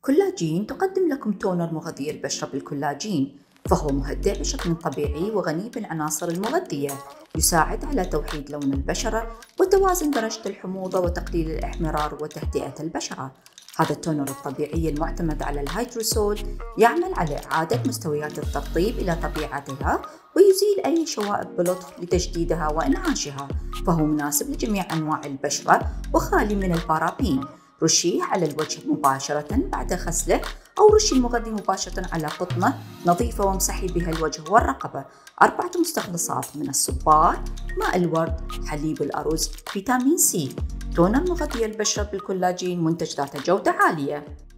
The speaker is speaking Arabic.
كولاجين تقدم لكم تونر مغذي البشرة بالكولاجين، فهو مهدئ بشكل طبيعي وغني بالعناصر المغذية، يساعد على توحيد لون البشرة وتوازن درجة الحموضة وتقليل الإحمرار وتهدئة البشرة. هذا التونر الطبيعي المعتمد على الهيدروسول يعمل على إعادة مستويات الترطيب إلى طبيعتها ويزيل أي شوائب بلطف لتجديدها وإنعاشها، فهو مناسب لجميع أنواع البشرة وخالي من البارابين. رشيه على الوجه مباشرة بعد غسله أو رشي المغذي مباشرة على قطنة نظيفة وامسحي بها الوجه والرقبة. 4 مستخلصات من الصبار، ماء الورد، حليب الأرز، فيتامين سي. تونر مغذي البشرة بالكولاجين منتج ذات جودة عالية.